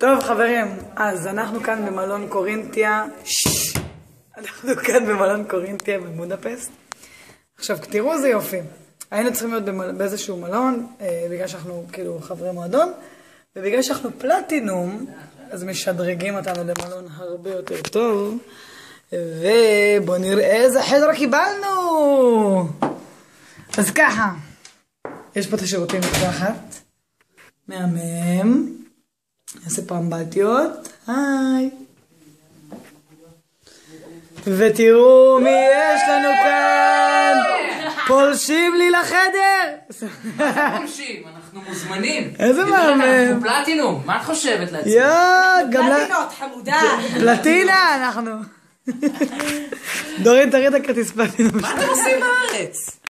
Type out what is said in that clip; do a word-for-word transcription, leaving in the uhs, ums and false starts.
טוב חברים, אז אנחנו כאן במלון קורינתיה, אנחנו כאן במלון קורינתיה בבודפסט. עכשיו תראו איזה יופי, היינו צריכים להיות באיזשהו מלון, בגלל שאנחנו כאילו חברי מועדון, ובגלל שאנחנו פלטינום, אז משדרגים אותנו למלון הרבה יותר טוב, ובואו נראה איזה חדר קיבלנו. אז ככה, יש פה את השירותים מתחת, מהמם, נעשה פה אמבטיות, היי. ותראו מי יש לנו כאן, פולשים לי לחדר. פולשים, אנחנו מוזמנים. איזה מהמם. אנחנו פלטינום, מה את חושבת לעצמי? יואו, גם פלטינות, חמודה. פלטינה אנחנו. דורין, תראי את הכרטיס פלטינום. מה אתם עושים בארץ?